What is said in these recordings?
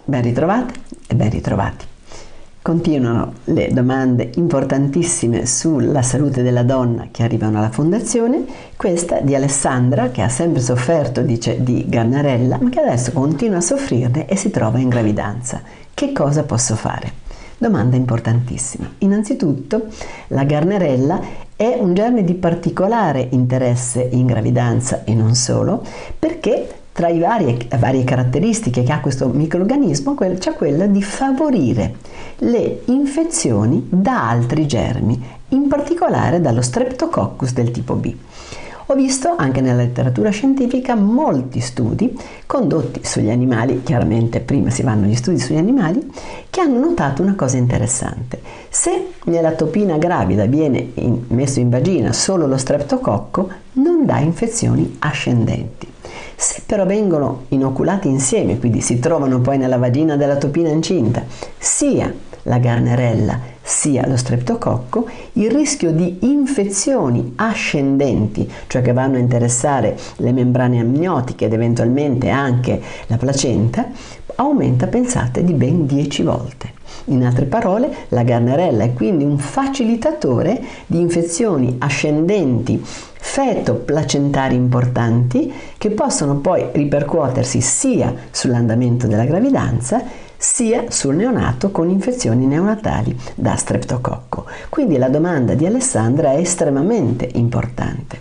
Ben ritrovate e ben ritrovati. Continuano le domande importantissime sulla salute della donna che arrivano alla fondazione, questa di Alessandra che ha sempre sofferto, dice, di Gardnerella, ma che adesso continua a soffrirne e si trova in gravidanza. Che cosa posso fare? Domanda importantissima. Innanzitutto, la Gardnerella è un germe di particolare interesse in gravidanza e non solo, perché tra le varie caratteristiche che ha questo microrganismo c'è quella di favorire le infezioni da altri germi, in particolare dallo Streptococcus del tipo B. Ho visto anche nella letteratura scientifica molti studi condotti sugli animali, chiaramente prima si vanno gli studi sugli animali, che hanno notato una cosa interessante. Se nella topina gravida viene messo in vagina solo lo streptococco, non dà infezioni ascendenti. Se però vengono inoculati insieme, quindi si trovano poi nella vagina della topina incinta, sia la Gardnerella sia lo streptococco, il rischio di infezioni ascendenti, cioè che vanno a interessare le membrane amniotiche ed eventualmente anche la placenta, aumenta, pensate, di ben 10 volte. In altre parole, la Gardnerella è quindi un facilitatore di infezioni ascendenti feto-placentari importanti che possono poi ripercuotersi sia sull'andamento della gravidanza sia sul neonato con infezioni neonatali da streptococco. Quindi la domanda di Alessandra è estremamente importante.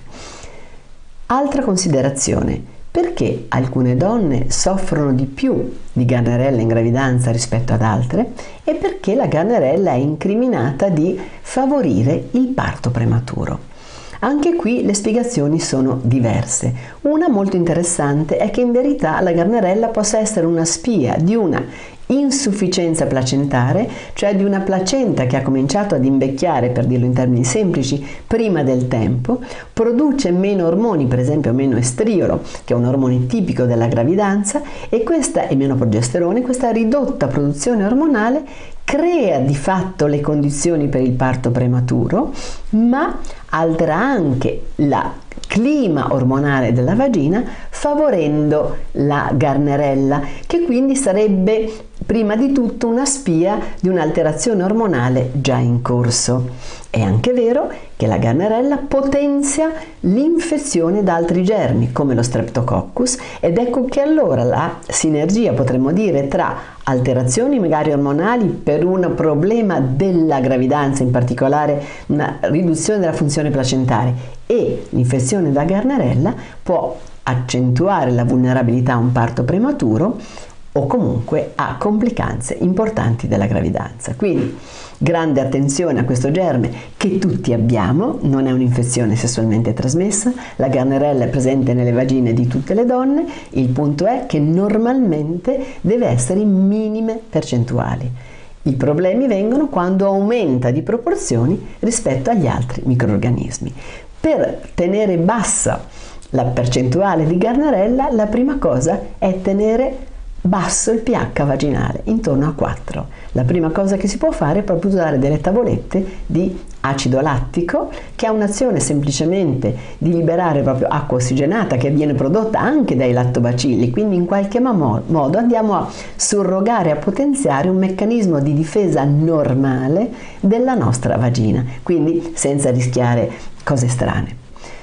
Altra considerazione: perché alcune donne soffrono di più di Gardnerella in gravidanza rispetto ad altre e perché la Gardnerella è incriminata di favorire il parto prematuro. Anche qui le spiegazioni sono diverse. Una molto interessante è che in verità la Gardnerella possa essere una spia di una insufficienza placentare, cioè di una placenta che ha cominciato ad invecchiare, per dirlo in termini semplici, prima del tempo, produce meno ormoni, per esempio meno estriolo, che è un ormone tipico della gravidanza, e meno progesterone, questa ridotta produzione ormonale crea di fatto le condizioni per il parto prematuro, ma altera anche il clima ormonale della vagina, favorendo la Gardnerella, che quindi sarebbe prima di tutto una spia di un'alterazione ormonale già in corso. È anche vero che la Gardnerella potenzia l'infezione da altri germi, come lo Streptococcus, ed ecco che allora la sinergia, potremmo dire, tra alterazioni magari ormonali per un problema della gravidanza, in particolare una riduzione della funzione placentare, e l'infezione da Gardnerella può accentuare la vulnerabilità a un parto prematuro o comunque a complicanze importanti della gravidanza. Quindi grande attenzione a questo germe che tutti abbiamo, non è un'infezione sessualmente trasmessa, la Gardnerella è presente nelle vagine di tutte le donne, il punto è che normalmente deve essere in minime percentuali. I problemi vengono quando aumenta di proporzioni rispetto agli altri microrganismi. Per tenere bassa la percentuale di Gardnerella, la prima cosa è tenere basso il pH vaginale, intorno a 4. La prima cosa che si può fare è proprio usare delle tavolette di acido lattico, che ha un'azione semplicemente di liberare proprio acqua ossigenata che viene prodotta anche dai lattobacilli, quindi in qualche modo andiamo a surrogare, a potenziare un meccanismo di difesa normale della nostra vagina, quindi senza rischiare cose strane.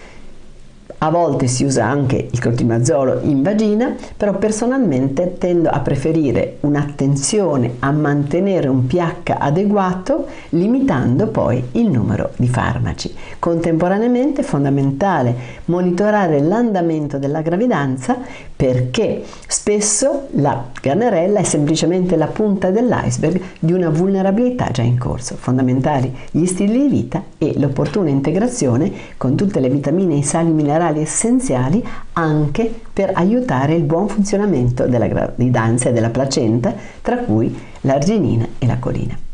A volte si usa anche il clotrimazolo in vagina, però personalmente tendo a preferire un'attenzione a mantenere un pH adeguato, limitando poi il numero di farmaci. Contemporaneamente è fondamentale monitorare l'andamento della gravidanza, perché spesso la Gardnerella è semplicemente la punta dell'iceberg di una vulnerabilità già in corso. Fondamentali gli stili di vita e l'opportuna integrazione con tutte le vitamine e i sali minerali essenziali anche per aiutare il buon funzionamento della gravidanza e della placenta, tra cui l'arginina e la colina.